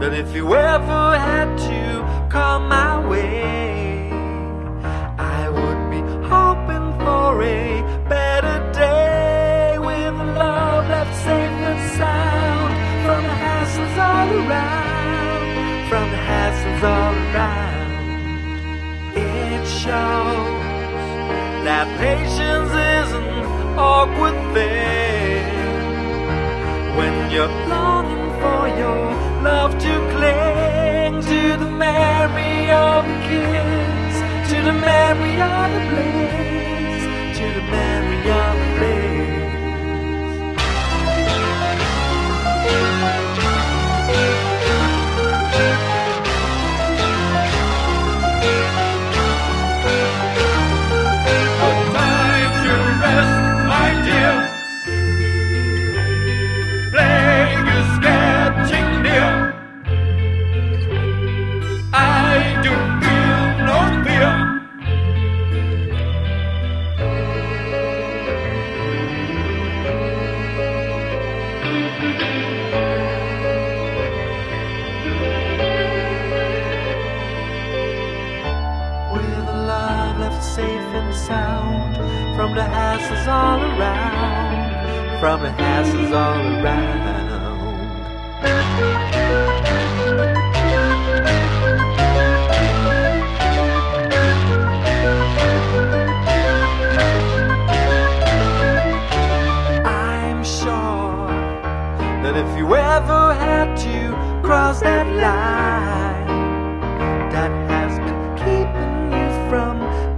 But if you ever had to come my way, I would be hoping for a better day, with love left safe and sound from the hassles all around, from the hassles all around. It shows that patience is an awkward thing when you're longing for your love to cling to the memory of a kiss, to the memory of a bliss, to the memory of a bliss. Safe and sound from the hassles all around, from the hassles all around. I'm sure that if you ever had to cross that line that has been keeping you from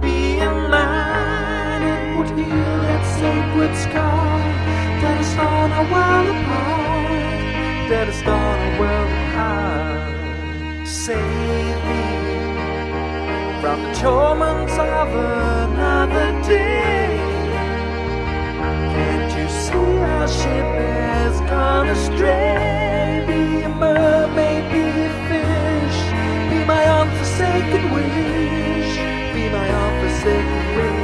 sacred scar that has torn our world apart, that has torn our world apart. Save me from the torments of another day. Can't you see our ship has gone astray? Be a mermaid, be a fish, be my unforsaken wish, be my unforsaken wish.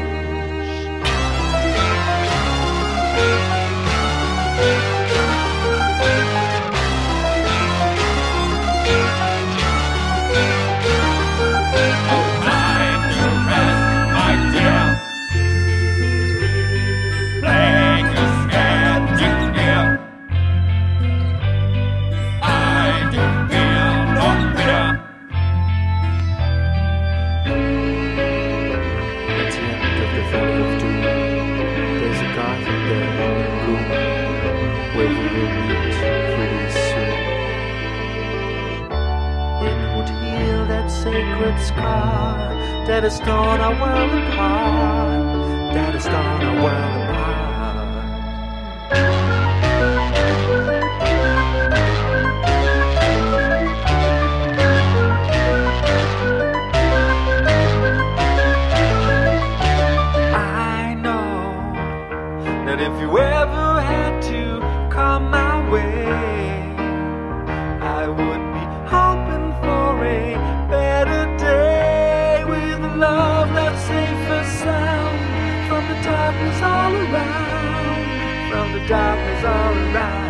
Sacred scar that has torn our world apart, that has torn our world apart. I know that if you ever had to come my way, I would be hoping for a better day, with love left safe and sound from the darkness all around, from the darkness all around.